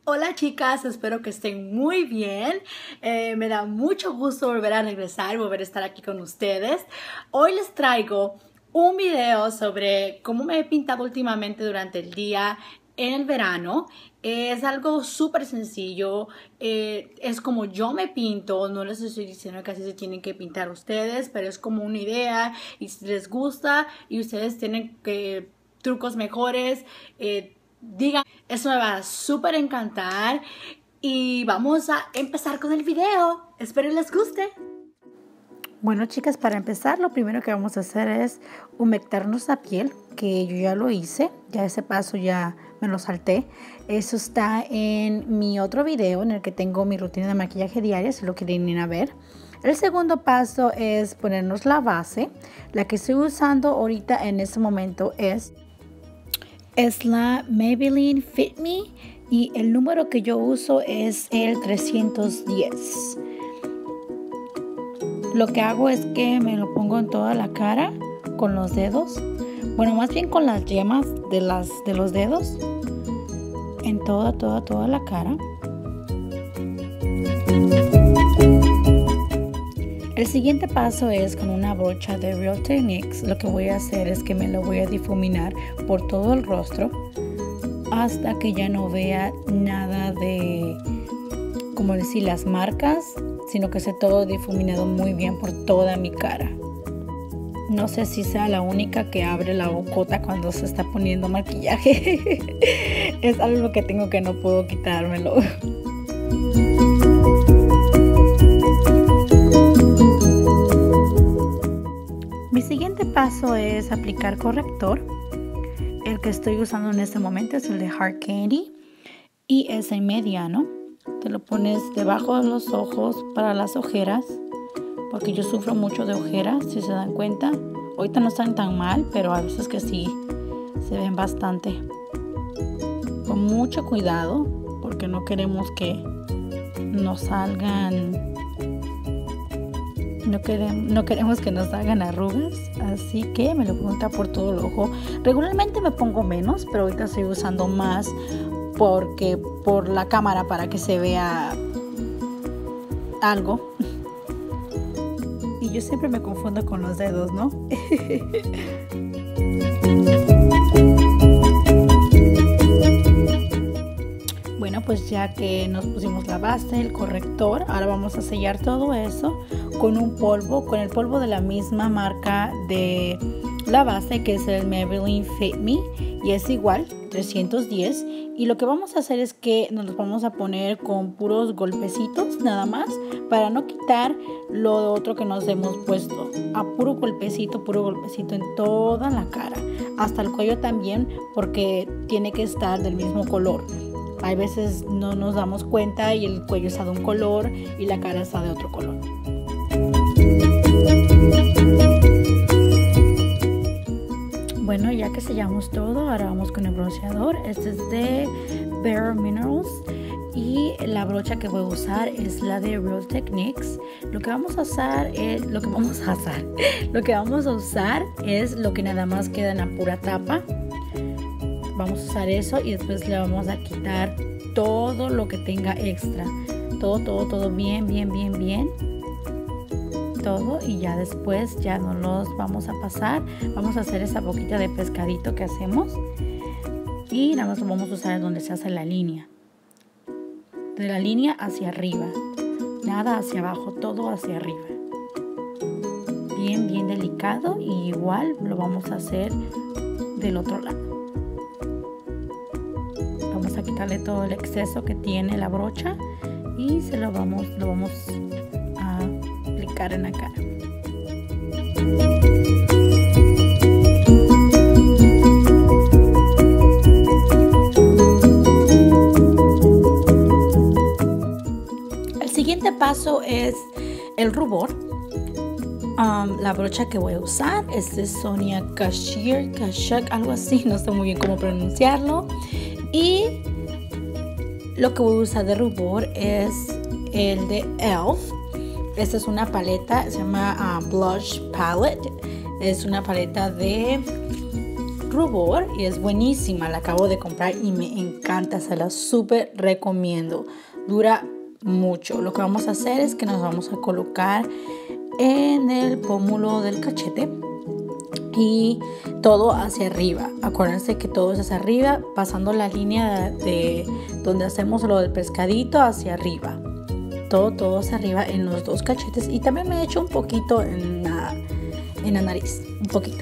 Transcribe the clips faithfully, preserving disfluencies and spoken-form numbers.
Hola chicas, espero que estén muy bien. Eh, me da mucho gusto volver a regresar, volver a estar aquí con ustedes. Hoy les traigo un video sobre cómo me he pintado últimamente durante el día en el verano. Es algo súper sencillo, eh, es como yo me pinto, no les estoy diciendo que así se tienen que pintar ustedes, pero es como una idea y si les gusta y ustedes tienen que, trucos mejores, eh, digan, eso me va a súper encantar y vamos a empezar con el video. Espero les guste. Bueno chicas, para empezar lo primero que vamos a hacer es humectarnos la piel, que yo ya lo hice, ya ese paso ya me lo salté. Eso está en mi otro video en el que tengo mi rutina de maquillaje diaria, si lo quieren ir a ver. El segundo paso es ponernos la base. La que estoy usando ahorita en este momento es Es la Maybelline Fit Me y el número que yo uso es el trescientos diez. Lo que hago es que me lo pongo en toda la cara con los dedos. Bueno, más bien con las yemas de, las, de los dedos. En toda, toda, toda la cara. El siguiente paso es con una brocha de Real Techniques. Lo que voy a hacer es que me lo voy a difuminar por todo el rostro hasta que ya no vea nada de, como decir, las marcas, sino que esté todo difuminado muy bien por toda mi cara. No sé si sea la única que abre la bocota cuando se está poniendo maquillaje. Es algo que tengo que no puedo quitármelo. Mi siguiente paso es aplicar corrector. El que estoy usando en este momento es el de Hard Candy y es en mediano. Te lo pones debajo de los ojos para las ojeras, porque yo sufro mucho de ojeras, si se dan cuenta. Ahorita no están tan mal, pero a veces que sí se ven bastante. Con mucho cuidado, porque no queremos que nos salgan No queremos, no queremos que nos hagan arrugas, así que me lo pongo por todo el ojo. Regularmente me pongo menos, pero ahorita estoy usando más porque por la cámara para que se vea algo. Y yo siempre me confundo con los dedos, ¿no? Bueno, pues ya que nos pusimos la base, el corrector, ahora vamos a sellar todo eso con un polvo, con el polvo de la misma marca de la base, que es el Maybelline Fit Me, y es igual, trescientos diez. Y lo que vamos a hacer es que nos los vamos a poner con puros golpecitos nada más, para no quitar lo otro que nos hemos puesto. A puro golpecito, puro golpecito en toda la cara, hasta el cuello también, porque tiene que estar del mismo color. Hay veces no nos damos cuenta y el cuello está de un color y la cara está de otro color. Bueno, ya que sellamos todo, ahora vamos con el bronceador. Este es de Bare Minerals y la brocha que voy a usar es la de Real Techniques. Lo que vamos a usar es lo que vamos a usar. Lo que vamos a usar es lo que nada más queda en la pura tapa. Vamos a usar eso y después le vamos a quitar todo lo que tenga extra. Todo, todo, todo bien, bien, bien, bien. Todo, y ya después ya no los vamos a pasar. Vamos a hacer esa boquita de pescadito que hacemos. Y nada más lo vamos a usar donde se hace la línea. De la línea hacia arriba. Nada hacia abajo, todo hacia arriba. Bien, bien delicado. Y igual lo vamos a hacer del otro lado. Vamos a quitarle todo el exceso que tiene la brocha y se lo vamos, lo vamos a aplicar en la cara. El siguiente paso es el rubor. Um, la brocha que voy a usar es de Sonia Kashuk, Kashuk, algo así, no sé muy bien cómo pronunciarlo. Y lo que voy a usar de rubor es el de E L F. Esta es una paleta, se llama uh, Blush Palette. Es una paleta de rubor y es buenísima. La acabo de comprar y me encanta. Se la súper recomiendo. Dura mucho. Lo que vamos a hacer es que nos vamos a colocar en el pómulo del cachete y todo hacia arriba. Acuérdense que todo es hacia arriba, pasando la línea de, de donde hacemos lo del pescadito hacia arriba. Todo, todo hacia arriba en los dos cachetes. Y también me he hecho un poquito en la, en la nariz. Un poquito.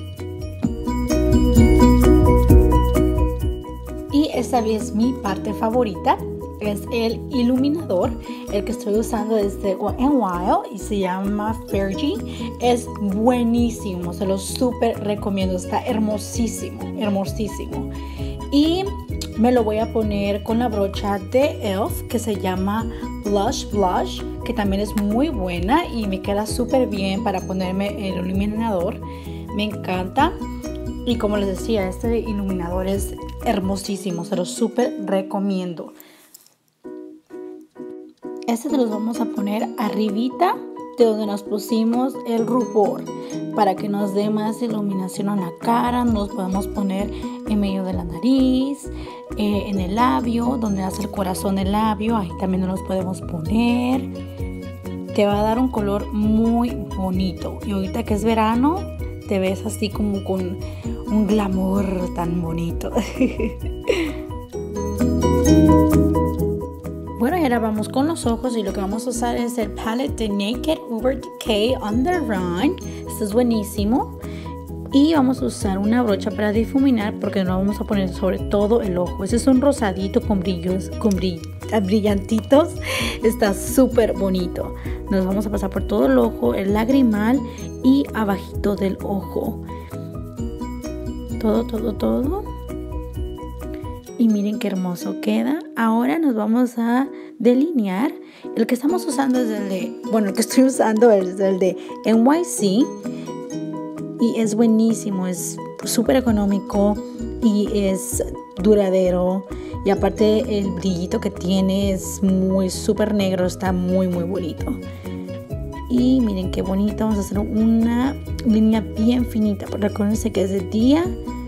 Y esta es mi parte favorita. Es el iluminador. El que estoy usando es de Wet n Wild y se llama Fergie. Es buenísimo. Se lo súper recomiendo. Está hermosísimo. Hermosísimo. Y me lo voy a poner con la brocha de e l f que se llama Blush Blush, que también es muy buena y me queda súper bien para ponerme el iluminador. Me encanta. Y como les decía, este iluminador es hermosísimo. Se lo súper recomiendo. Este se los vamos a poner arribita de donde nos pusimos el rubor para que nos dé más iluminación en la cara. Nos podemos poner en medio de la nariz, eh, en el labio, donde hace el corazón el labio. Ahí también nos los podemos poner. Te va a dar un color muy bonito. Y ahorita que es verano, te ves así como con un glamour tan bonito. Bueno, y ahora vamos con los ojos y lo que vamos a usar es el palette de Naked Urban Decay On The Run. Esto es buenísimo. Y vamos a usar una brocha para difuminar porque lo vamos a poner sobre todo el ojo. Ese es un rosadito con brillos, con brill brillantitos. Está súper bonito. Nos vamos a pasar por todo el ojo, el lagrimal y abajito del ojo. Todo, todo, todo. Y miren qué hermoso queda. Ahora nos vamos a delinear. El que estamos usando es el de, bueno, el que estoy usando es el de N Y C. Y es buenísimo, es súper económico y es duradero. Y aparte el brillito que tiene es muy súper negro, está muy muy bonito. Y miren qué bonito, vamos a hacer una línea bien finita. Porque acuérdense que es de día.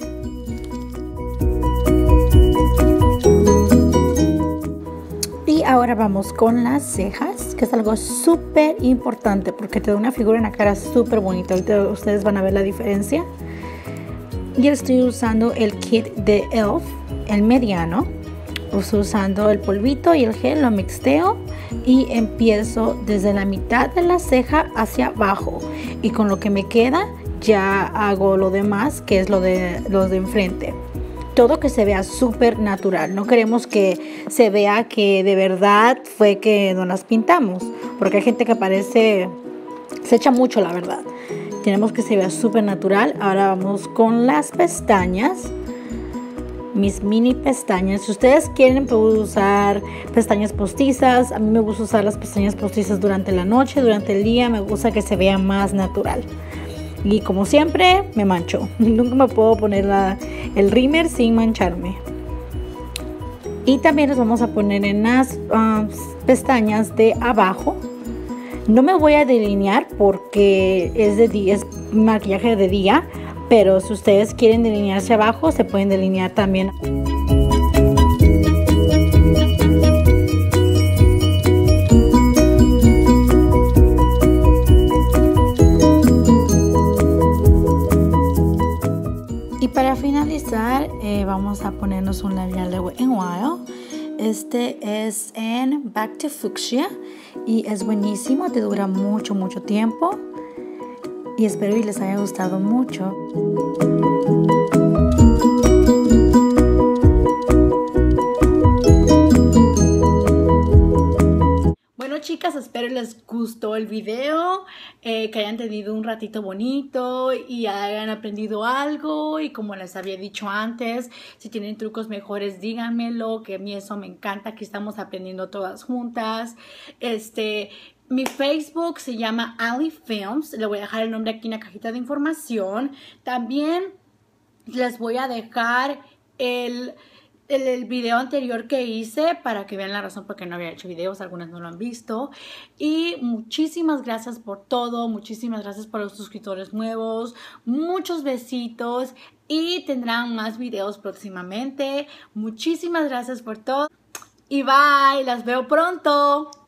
Y ahora vamos con las cejas, que es algo súper importante porque te da una figura en la cara súper bonita. Ahorita ustedes van a ver la diferencia. Y estoy usando el kit de e l f, el mediano. Estoy usando el polvito y el gel, lo mixteo y empiezo desde la mitad de la ceja hacia abajo. Y con lo que me queda ya hago lo demás, que es lo de los de enfrente. Todo que se vea súper natural. No queremos que se vea que de verdad fue que nos las pintamos. Porque hay gente que parece, se echa mucho la verdad. Tenemos que se vea súper natural. Ahora vamos con las pestañas. Mis mini pestañas. Si ustedes quieren, puedo usar pestañas postizas. A mí me gusta usar las pestañas postizas durante la noche, durante el día. Me gusta que se vea más natural. Y como siempre, me mancho. Nunca me puedo poner la, el rímel sin mancharme. Y también nos vamos a poner en las uh, pestañas de abajo. No me voy a delinear porque es, de día, es maquillaje de día. Pero si ustedes quieren delinearse abajo, se pueden delinear también. Y para finalizar, eh, vamos a ponernos un labial de Wet n Wild. Este es en Back to Fuchsia y es buenísimo, te dura mucho, mucho tiempo. Y espero y les haya gustado mucho. Bueno, chicas, espero les gustó el video, eh, que hayan tenido un ratito bonito y hayan aprendido algo. Y como les había dicho antes, si tienen trucos mejores, díganmelo, que a mí eso me encanta. Aquí estamos aprendiendo todas juntas. Este... Mi Facebook se llama Ali Films. Le voy a dejar el nombre aquí en la cajita de información. También les voy a dejar el el, el video anterior que hice para que vean la razón por qué no había hecho videos, algunas no lo han visto. Y muchísimas gracias por todo, muchísimas gracias por los suscriptores nuevos, muchos besitos y tendrán más videos próximamente. Muchísimas gracias por todo y bye, las veo pronto.